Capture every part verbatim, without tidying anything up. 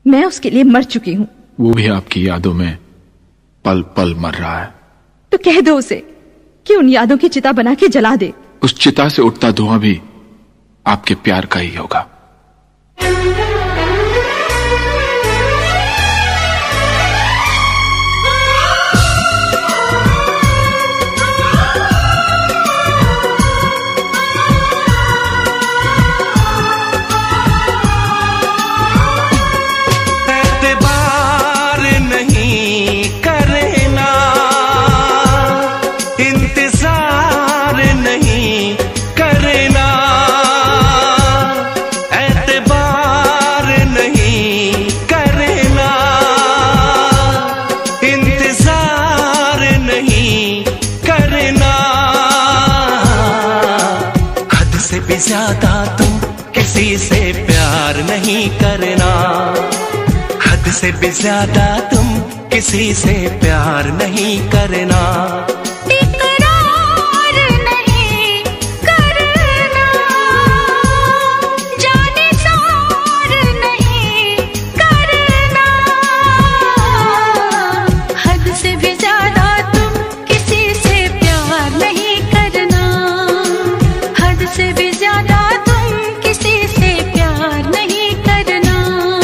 मैं उसके लिए मर चुकी हूँ। वो भी आपकी यादों में पल पल मर रहा है। तो कह दो उसे कि उन यादों की चिता बना के जला दे। उस चिता से उठता धुआं भी आपके प्यार का ही होगा। ज्यादा तुम किसी से प्यार नहीं करना, हद से भी ज्यादा तुम किसी से प्यार नहीं करना। इकरार नहीं करना, जाने सार नहीं करना, हद से भी ज्यादा तुम किसी से प्यार नहीं करना, हद से भी ज्यादा तुम किसी से प्यार नहीं करना।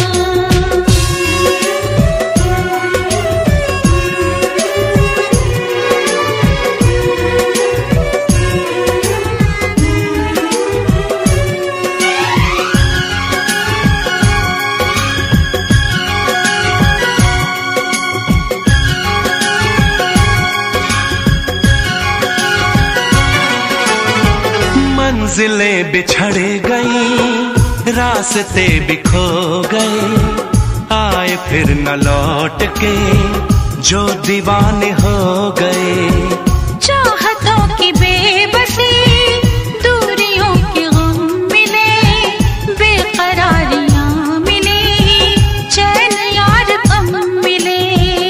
मंजिलें बिछड़ गई, रास्ते भी खो गए, आए फिर न लौट के जो दीवाने हो गए। चाहतों की बेबसी, दूरियों के गम मिले, बेकरारियां मिली, चैन यार कम मिले।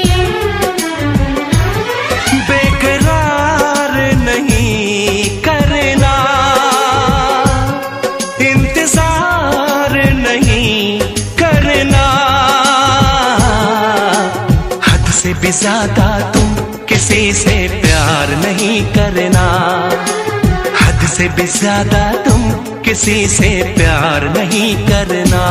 बेकरार नहीं करना, इंतजार नहीं करना, हद से भी ज्यादा तुम किसी से प्यार नहीं करना, हद से भी ज्यादा तुम किसी से प्यार नहीं करना।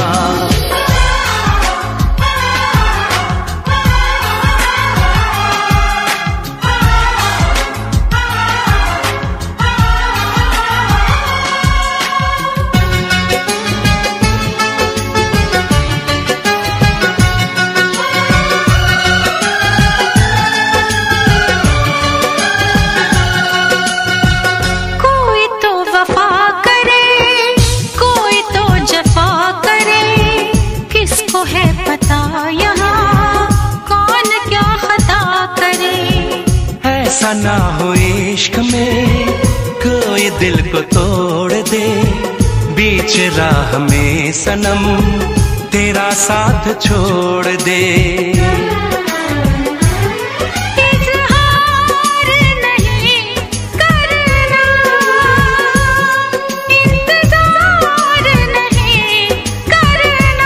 कोई तो वफा करे, कोई तो जफा करे, किसको है पता यहाँ कौन क्या खता करे। ऐसा ना हो इश्क में कोई दिल को तोड़ दे, बीच राह में सनम तेरा साथ छोड़ दे। इज़हार नहीं करना, इंतजार नहीं करना,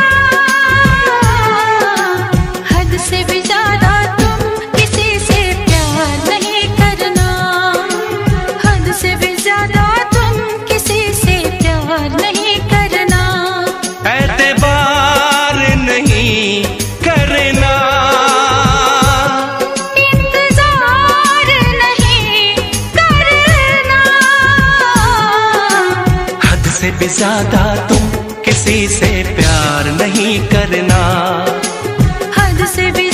हद से भी ज्यादा तुम किसी से प्यार नहीं करना, हद से भी ज्यादा तुम किसी से प्यार नहीं करना। एतबार नहीं करना, इंतजार नहीं करना, हद से भी ज्यादा तुम किसी से प्यार नहीं करना, हद से भी